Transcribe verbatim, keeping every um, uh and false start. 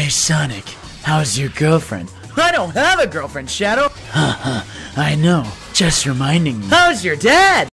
Hey Sonic, how's your girlfriend? I don't have a girlfriend, Shadow! Haha, I know, just reminding me. How's your dad?